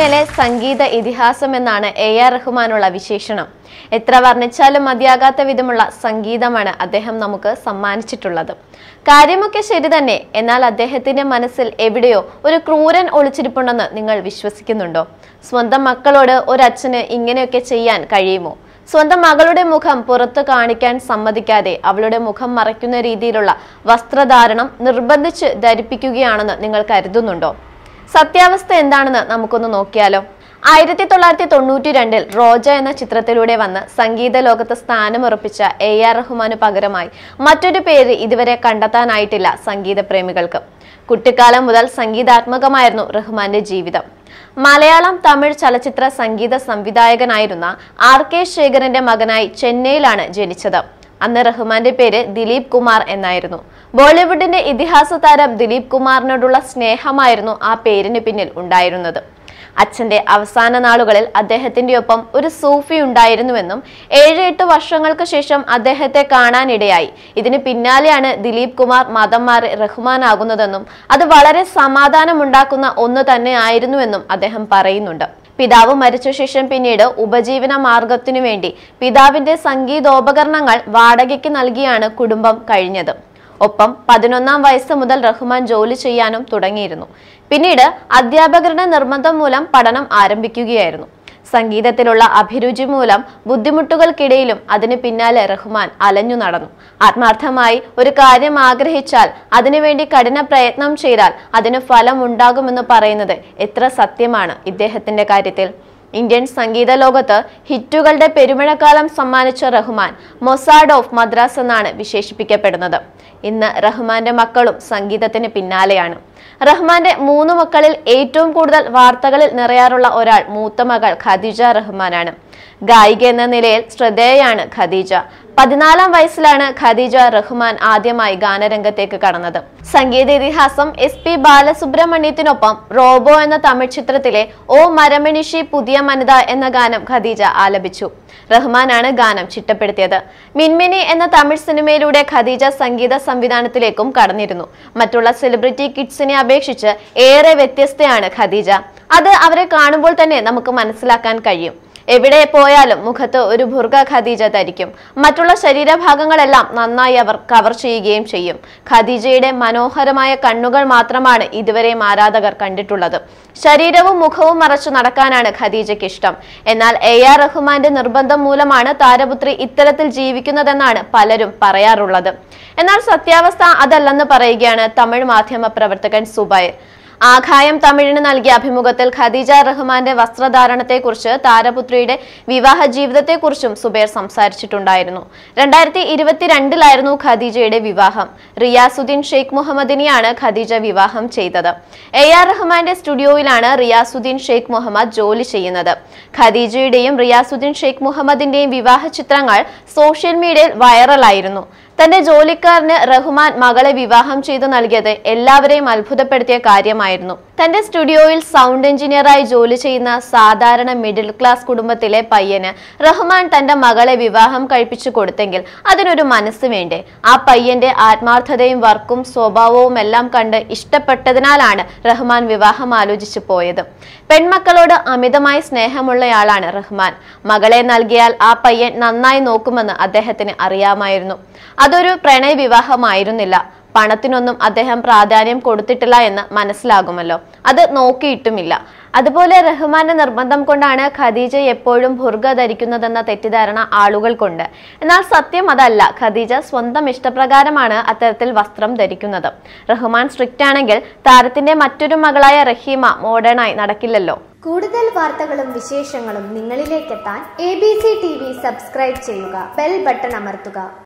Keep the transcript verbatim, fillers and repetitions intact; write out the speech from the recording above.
സിനിമയിലെ സംഗീത ഇതിഹാസം എന്നാണ് എ ആർ റഹ്മാനുള്ള വിശേഷണം. എത്ര വർണ്ണിച്ചാലും മതിയാകാത്ത വിധമുള്ള സംഗീതമാണ് അദ്ദേഹം നമുക്ക് സമ്മാനിച്ചിട്ടുള്ളത്. കാര്യമൊക്കെ ശരി തന്നെ, എന്നാൽ അദ്ദേഹത്തിന്റെ മനസ്സിൽ എവിടെയോ ഒരു ക്രൂരൻ ഒളിച്ചിരിപ്പുണ്ടെന്ന് നിങ്ങൾ വിശ്വസിക്കുന്നുണ്ടോ? സ്വന്തം മക്കളോട് ഒരച്ഛന് ഇങ്ങനെയൊക്കെ ചെയ്യാൻ കഴിയുമോ? സ്വന്തം മകളുടെ മുഖം പുറത്തു കാണിക്കാൻ സമ്മതിക്കാതെ അവളുടെ മുഖം മറയ്ക്കുന്ന രീതിയിലുള്ള വസ്ത്രധാരണം നിർബന്ധിച്ച് ധരിപ്പിക്കുകയാണെന്ന് നിങ്ങൾ കരുതുന്നുണ്ടോ? സത്യാവസ്ഥ എന്താണെന്ന് നമുക്കൊന്ന് നോക്കിയാലോ. ആയിരത്തി തൊള്ളായിരത്തി തൊണ്ണൂറ്റി രണ്ടിൽ റോജ എന്ന ചിത്രത്തിലൂടെ വന്ന് സംഗീത ലോകത്ത് സ്ഥാനമുറപ്പിച്ച എ ആർ റഹ്മാന് പകരമായി മറ്റൊരു പേര് ഇതുവരെ കണ്ടെത്താനായിട്ടില്ല സംഗീത പ്രേമികൾക്ക്. കുട്ടിക്കാലം മുതൽ സംഗീതാത്മകമായിരുന്നു റഹ്മാന്റെ ജീവിതം. മലയാളം, തമിഴ് ചലച്ചിത്ര സംഗീത സംവിധായകനായിരുന്ന ആർ കെ ശേഖറിന്റെ മകനായി ചെന്നൈയിലാണ് ജനിച്ചത്. അന്ന് റഹ്മാന്റെ പേര് ദിലീപ് കുമാർ എന്നായിരുന്നു. ബോളിവുഡിന്റെ ഇതിഹാസ താരം ദിലീപ് കുമാറിനോടുള്ള സ്നേഹമായിരുന്നു ആ പേരിന് പിന്നിൽ ഉണ്ടായിരുന്നത്. അച്ഛന്റെ അവസാന നാളുകളിൽ അദ്ദേഹത്തിന്റെ ഒപ്പം ഒരു സൂഫി ഉണ്ടായിരുന്നുവെന്നും ഏഴ് എട്ട് വർഷങ്ങൾക്ക് ശേഷം അദ്ദേഹത്തെ കാണാനിടയായി. ഇതിന് പിന്നാലെയാണ് ദിലീപ് കുമാർ മതം മാറി റഹ്മാൻ ആകുന്നതെന്നും അത് വളരെ സമാധാനമുണ്ടാക്കുന്ന ഒന്ന് തന്നെ ആയിരുന്നുവെന്നും അദ്ദേഹം പറയുന്നുണ്ട്. പിതാവ് മരിച്ച ശേഷം പിന്നീട് ഉപജീവന മാർഗത്തിനു വേണ്ടി പിതാവിന്റെ സംഗീതോപകരണങ്ങൾ വാടകയ്ക്ക് നൽകിയാണ് കുടുംബം കഴിഞ്ഞത്. ഒപ്പം പതിനൊന്നാം വയസ്സ് മുതൽ റഹ്മാൻ ജോലി ചെയ്യാനും തുടങ്ങിയിരുന്നു. പിന്നീട് അധ്യാപകരുടെ നിർബന്ധം മൂലം പഠനം ആരംഭിക്കുകയായിരുന്നു. സംഗീതത്തിലുള്ള അഭിരുചി മൂലം ബുദ്ധിമുട്ടുകൾക്കിടയിലും അതിന് പിന്നാലെ റഹ്മാൻ അലഞ്ഞു നടന്നു. ആത്മാർത്ഥമായി ഒരു കാര്യം ആഗ്രഹിച്ചാൽ അതിനുവേണ്ടി കഠിന പ്രയത്നം ചെയ്താൽ അതിന് ഫലം ഉണ്ടാകുമെന്ന് പറയുന്നത് എത്ര സത്യമാണ് ഇദ്ദേഹത്തിന്റെ കാര്യത്തിൽ. ഇന്ത്യൻ സംഗീത ലോകത്ത് ഹിറ്റുകളുടെ പെരുമഴക്കാലം സമ്മാനിച്ച റഹ്മാൻ മൊസാഡ് ഓഫ് മദ്രാസ് എന്നാണ് വിശേഷിപ്പിക്കപ്പെടുന്നത്. ഇന്ന് റഹ്മാന്റെ മക്കളും സംഗീതത്തിന് പിന്നാലെയാണ്. റഹ്മാന്റെ മൂന്ന് മക്കളിൽ ഏറ്റവും കൂടുതൽ വാർത്തകളിൽ നിറയാറുള്ള ഒരാൾ മൂത്ത മകൾ ഖദീജ റഹ്മാനാണ്. ഗായിക എന്ന നിലയിൽ ശ്രദ്ധേയയാണ് ഖദീജ. പതിനാലാം വയസ്സിലാണ് ഖദീജ റഹ്മാൻ ആദ്യമായി ഗാനരംഗത്തേക്ക് കടന്നത്. സംഗീത ഇതിഹാസം എസ് പി ബാലസുബ്രഹ്മണ്യത്തിനൊപ്പം റോബോ എന്ന തമിഴ് ചിത്രത്തിലെ ഓ മരമണിഷി പുതിയ വനിത എന്ന ഗാനം ഖദീജ ആലപിച്ചു. റഹ്മാനാണ് ഗാനം ചിട്ടപ്പെടുത്തിയത്. മിൻമിനി എന്ന തമിഴ് സിനിമയിലൂടെ ഖദീജ സംഗീത സംവിധാനത്തിലേക്കും കടന്നിരുന്നു. മറ്റുള്ള സെലിബ്രിറ്റി കിഡ്സിനെ അപേക്ഷിച്ച് ഏറെ വ്യത്യസ്തയാണ് ഖദീജ. അത് അവരെ കാണുമ്പോൾ തന്നെ നമുക്ക് മനസ്സിലാക്കാൻ കഴിയും. എവിടെ പോയാലും മുഖത്ത് ഒരു ബുർഖ ഖദീജ ധരിക്കും. മറ്റുള്ള ശരീരഭാഗങ്ങളെല്ലാം നന്നായി അവർ കവർ ചെയ്യുകയും ചെയ്യും. ഖദീജയുടെ മനോഹരമായ കണ്ണുകൾ മാത്രമാണ് ഇതുവരെയും ആരാധകർ കണ്ടിട്ടുള്ളത്. ശരീരവും മുഖവും മറച്ചു നടക്കാനാണ് ഖദീജയ്ക്ക് ഇഷ്ടം. എന്നാൽ എ ആർ റഹ്മാന്റെ നിർബന്ധം മൂലമാണ് താരപുത്രി ഇത്തരത്തിൽ ജീവിക്കുന്നതെന്നാണ് പലരും പറയാറുള്ളത്. എന്നാൽ സത്യാവസ്ഥ അതല്ലെന്ന് പറയുകയാണ് തമിഴ് മാധ്യമ പ്രവർത്തകൻ സുബൈർ. ആഖായം തമിഴിന് നൽകിയ അഭിമുഖത്തിൽ ഖദീജ റഹ്മാന്റെ വസ്ത്രധാരണത്തെക്കുറിച്ച് താരപുത്രിയുടെ വിവാഹ ജീവിതത്തെക്കുറിച്ചും സുബൈർ സംസാരിച്ചിട്ടുണ്ടായിരുന്നു. രണ്ടായിരത്തി ഇരുപത്തിരണ്ടിലായിരുന്നു ഖദീജയുടെ വിവാഹം. റിയാസുദ്ദീൻ ഷെയ്ഖ് മുഹമ്മദിനെയാണ് ഖദീജ വിവാഹം ചെയ്തത്. എ ആർ റഹ്മാന്റെ സ്റ്റുഡിയോയിലാണ് റിയാസുദ്ദീൻ ഷെയ്ഖ് മുഹമ്മദ് ജോലി ചെയ്യുന്നത്. ഖദീജയുടെയും റിയാസുദ്ദീൻ ഷെയ്ഖ് മുഹമ്മദിന്റെയും വിവാഹ ചിത്രങ്ങൾ സോഷ്യൽ മീഡിയയിൽ വൈറലായിരുന്നു. തന്റെ ജോലിക്കാരന് റഹ്മാൻ മകളെ വിവാഹം ചെയ്തു നൽകിയത് എല്ലാവരെയും അത്ഭുതപ്പെടുത്തിയ കാര്യമായിരുന്നു. തന്റെ സ്റ്റുഡിയോയിൽ സൗണ്ട് എഞ്ചിനീയറായി ജോലി ചെയ്യുന്ന സാധാരണ മിഡിൽ ക്ലാസ് കുടുംബത്തിലെ പയ്യന് റഹ്മാൻ തന്റെ മകളെ വിവാഹം കഴിപ്പിച്ചു കൊടുത്തെങ്കിൽ അതിനൊരു മനസ്സ് വേണ്ടേ? ആ പയ്യന്റെ ആത്മാർത്ഥതയും വർക്കും സ്വഭാവവും എല്ലാം കണ്ട് ഇഷ്ടപ്പെട്ടതിനാലാണ് റഹ്മാൻ വിവാഹം ആലോചിച്ചു പോയത്. പെൺമക്കളോട് അമിതമായി സ്നേഹമുള്ളയാളാണ് റഹ്മാൻ. മകളെ നൽകിയാൽ ആ പയ്യൻ നന്നായി നോക്കുമെന്ന് അദ്ദേഹത്തിന് അറിയാമായിരുന്നു. അതൊരു പ്രണയ വിവാഹമായിരുന്നില്ല. പണത്തിനൊന്നും അദ്ദേഹം പ്രാധാന്യം കൊടുത്തിട്ടില്ല എന്ന് മനസ്സിലാകുമല്ലോ. അത് നോക്കിയിട്ടുമില്ല. അതുപോലെ റഹ്മാന്റെ നിർബന്ധം കൊണ്ടാണ് ഖദീജ എപ്പോഴും ബുർഖ ധരിക്കുന്നതെന്ന തെറ്റിദ്ധാരണ ആളുകൾക്കുണ്ട്. എന്നാൽ സത്യം അതല്ല. ഖദീജ സ്വന്തം ഇഷ്ടപ്രകാരമാണ് അത്തരത്തിൽ വസ്ത്രം ധരിക്കുന്നത്. റഹ്മാൻ സ്ട്രിക്റ്റ് ആണെങ്കിൽ താരത്തിന്റെ മറ്റൊരു മകളായ റഹീമ മോഡേണായി നടക്കില്ലല്ലോ. കൂടുതൽ വാർത്തകളും വിശേഷങ്ങളും നിങ്ങളിലേക്കെത്താൻ എ ബി സി ടി വി സബ്സ്ക്രൈബ് ചെയ്യുക, ബെൽ ബട്ടൺ അമർത്തുക.